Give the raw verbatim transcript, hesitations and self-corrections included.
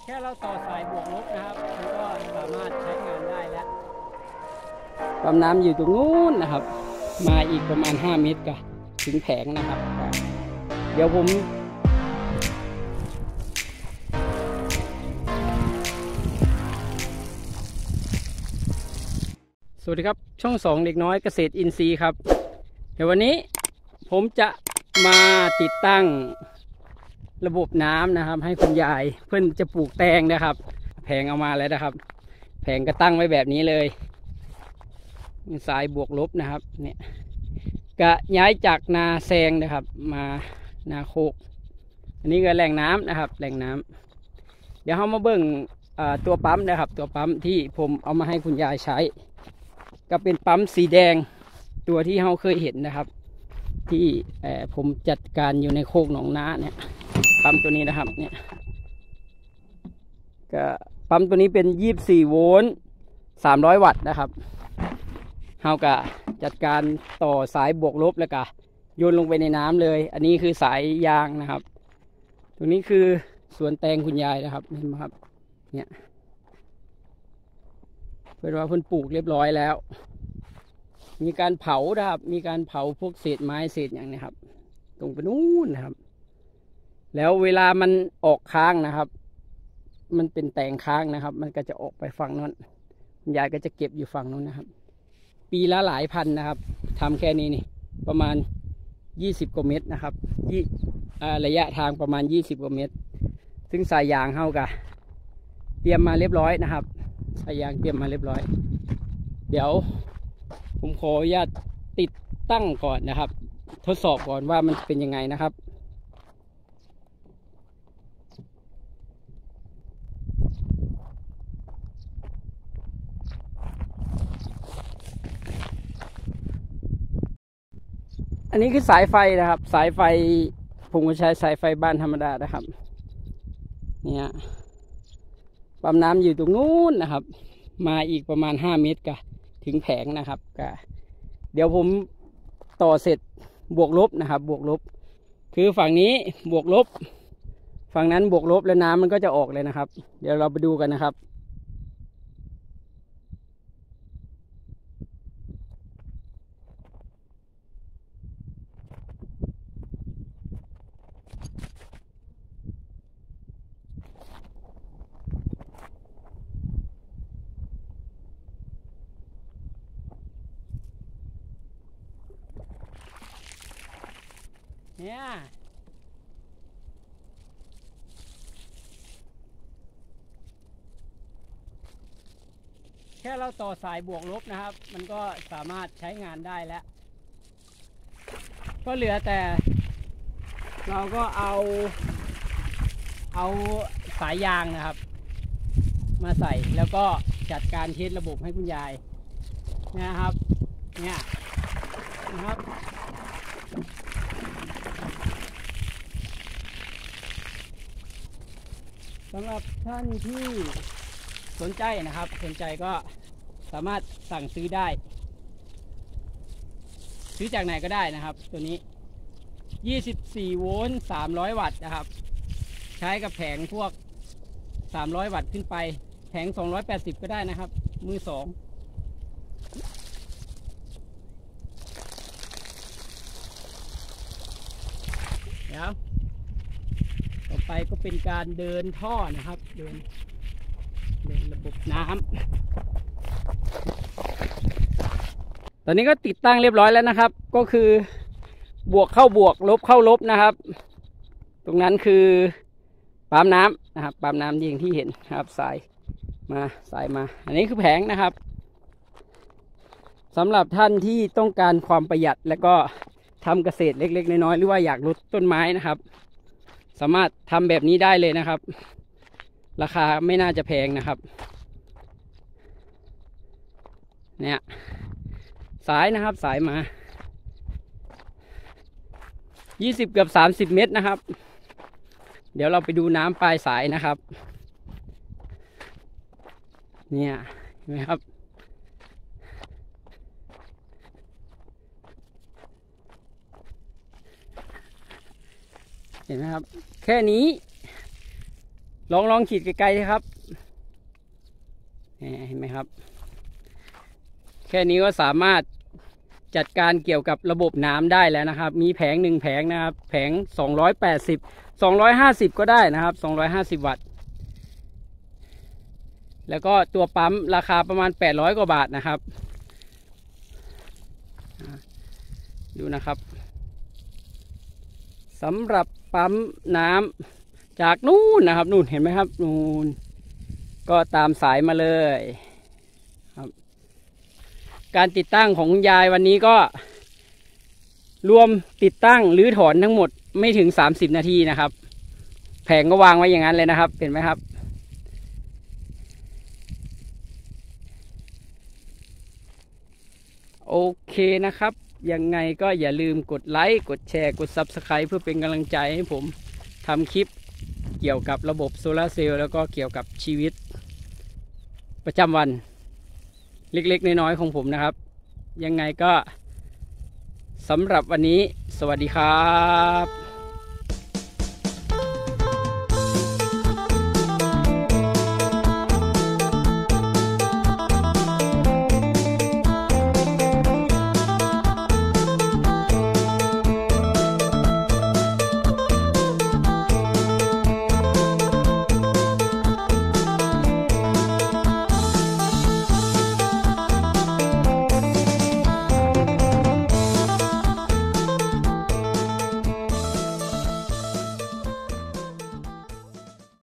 แค่เราต่อสายบวกลบนะครับมันก็สามารถใช้งานได้แล้วปั๊มน้ำอยู่ตรงนู้นนะครับมาอีกประมาณห้าเมตรก็ถึงแผงนะครับเดี๋ยวผมสวัสดีครับช่องสองเด็กน้อยเกษตรอินทรีย์ครับเดี๋ยววันนี้ผมจะมาติดตั้งระบบน้ำนะครับให้คุณยายเพื่อนจะปลูกแตงนะครับแผงเอามาแล้วนะครับแผงก็ตั้งไว้แบบนี้เลยสายบวกลบนะครับเนี่ยก็ย้ายจากนาแซงนะครับมานาโคกอันนี้ก็แหล่งน้ำนะครับแหล่งน้ำเดี๋ยวเรามาเบิ่งตัวปั๊มนะครับตัวปั๊มที่ผมเอามาให้คุณยายใช้ก็เป็นปั๊มสีแดงตัวที่เราเคยเห็นนะครับที่ผมจัดการอยู่ในโคกหนองนาเนี่ยปั๊มตัวนี้นะครับเนี่ยก็ปั๊มตัวนี้เป็นยี่สิบสี่โวลต์สามร้อยวัตต์นะครับเราก็จัดการต่อสายบวกลบแล้วก็โยนลงไปในน้ำเลยอันนี้คือสายยางนะครับตรงนี้คือสวนแตงคุณยายนะครับเห็นไหมครับเนี่ยเป็นว่าเพิ่นปลูกเรียบร้อยแล้วมีการเผานะครับมีการเผาพวกเศษไม้เศษอย่างนี้ครับตรงไปนู้นนะครับแล้วเวลามันออกค้างนะครับมันเป็นแตงค้างนะครับมันก็จะออกไปฝั่งนั้นยายก็จะเก็บอยู่ฝั่งนู้นนะครับปีละหลายพันนะครับทำแค่นี้นี่ประมาณยี่สิบกว่าเมตรนะครับยี่ระยะทางประมาณยี่สิบกว่าเมตรซึ่งสายยางเข้ากับเตรียมมาเรียบร้อยนะครับสายยางเตรียมมาเรียบร้อยเดี๋ยวผมขออนุญาตติดตั้งก่อนนะครับทดสอบก่อนว่ามันเป็นยังไงนะครับอันนี้คือสายไฟนะครับสายไฟผมก็ใช้สายไฟบ้านธรรมดานะครับเนี่ยปั๊มน้ำอยู่ตรงนู้นนะครับมาอีกประมาณห้าเมตรก็ถึงแผงนะครับก็เดี๋ยวผมต่อเสร็จบวกลบนะครับบวกลบคือฝั่งนี้บวกลบฝั่งนั้นบวกลบแล้วน้ำมันก็จะออกเลยนะครับเดี๋ยวเราไปดูกันนะครับเนี่ยแค่เราต่อสายบวกลบนะครับมันก็สามารถใช้งานได้แล้วก็เหลือแต่เราก็เอาเอาสายยางนะครับมาใส่แล้วก็จัดการเทสระบบให้คุณยายนะครับเนี่ยนะครับสำหรับท่านที่สนใจนะครับสนใจก็สามารถสั่งซื้อได้ซื้อจากไหนก็ได้นะครับตัวนี้ยี่สิบสี่โวลต์สามร้อยวัตต์นะครับใช้กับแผงพวกสามร้อยวัตต์ขึ้นไปแผงสองร้อยแปดสิบก็ได้นะครับมือสองเดี๋ยวต่อไปก็เป็นการเดินท่อนะครับเดินเดินระบบน้ำตอนนี้ก็ติดตั้งเรียบร้อยแล้วนะครับก็คือบวกเข้าบวกลบเข้าลบนะครับตรงนั้นคือปั๊มน้ำนะครับปั๊มน้ำยิงที่เห็นครับสายมาสายมาอันนี้คือแผงนะครับสำหรับท่านที่ต้องการความประหยัดและก็ทำเกษตรเล็กๆน้อยๆหรือว่าอยากลดต้นไม้นะครับสามารถทำแบบนี้ได้เลยนะครับราคาไม่น่าจะแพงนะครับเนี่ยสายนะครับสายมายี่สิบเกือบสามสิบเมตรนะครับเดี๋ยวเราไปดูน้ำปลายสายนะครับเนี่ยเห็นไหมครับเห็นไหมครับแค่นี้ลองลองขีดไกลๆครับเห็นไหมครับแค่นี้ก็สามารถจัดการเกี่ยวกับระบบน้ำได้แล้วนะครับมีแผงหนึ่งแผงนะครับแผงสองร้อยแปดสิบ สองร้อยห้าสิบก็ได้นะครับสองร้อยห้าสิบวัตต์แล้วก็ตัวปั๊มราคาประมาณแปดร้อยกว่าบาทนะครับดูนะครับสำหรับปั๊มน้ำจากนู่นนะครับนู่นเห็นไหมครับนู่นก็ตามสายมาเลยครับการติดตั้งของคุณยายวันนี้ก็รวมติดตั้งหรือถอนทั้งหมดไม่ถึงสามสิบนาทีนะครับแผงก็วางไว้อย่างนั้นเลยนะครับเห็นไหมครับโอเคนะครับยังไงก็อย่าลืมกดไลค์กดแชร์กด ซับสไครบ์ เพื่อเป็นกำลังใจให้ผมทำคลิปเกี่ยวกับระบบโซลาร์เซลล์แล้วก็เกี่ยวกับชีวิตประจำวันเล็กๆน้อยๆของผมนะครับยังไงก็สำหรับวันนี้สวัสดีครับ